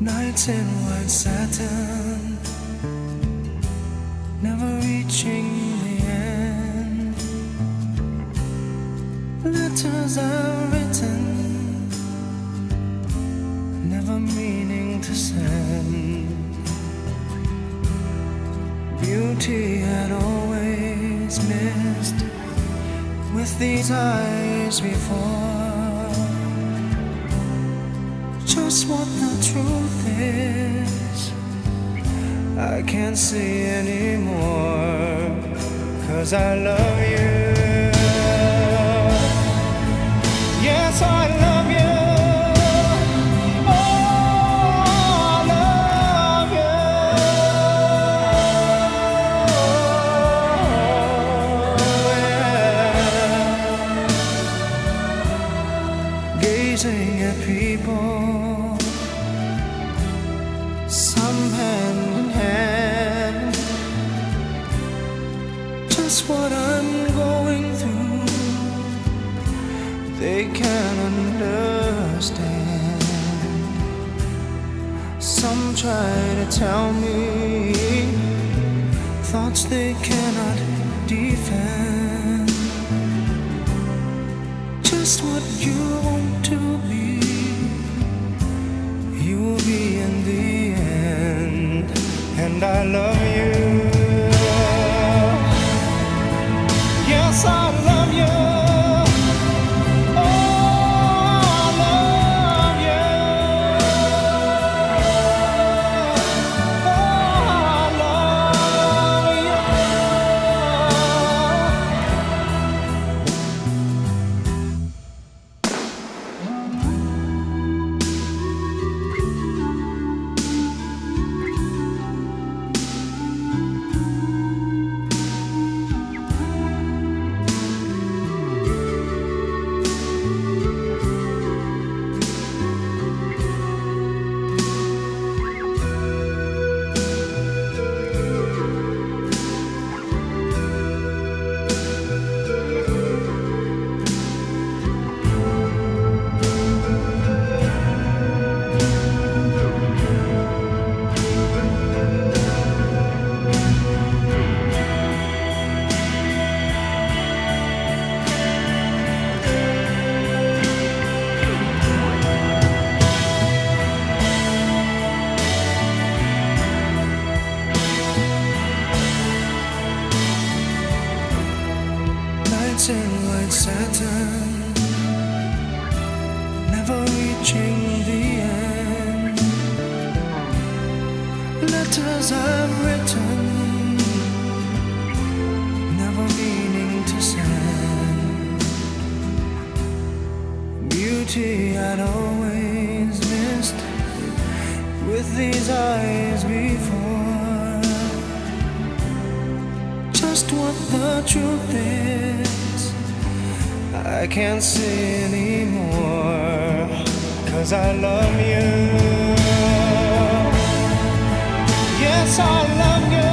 Nights in white satin, never reaching the end. Letters I've written, never meaning to send. Beauty I'd always missed with these eyes before. Just what the truth is, I can't see anymore, 'cause I love you. Yes, I love you. Oh, I love you. Yeah. Gazing at people, some hand in hand, just what I'm going through, they can't understand. Some try to tell me thoughts they cannot defend. Just what you want to be, you will be in the end. And I love you. Yes, I love you. Oh, I love you. Oh, I love you. In white satin, never reaching the end. Letters I've written, never meaning to send. Beauty I'd always missed with these eyes before. Just what the truth is, I can't see anymore, 'cause I love you. Yes, I love you.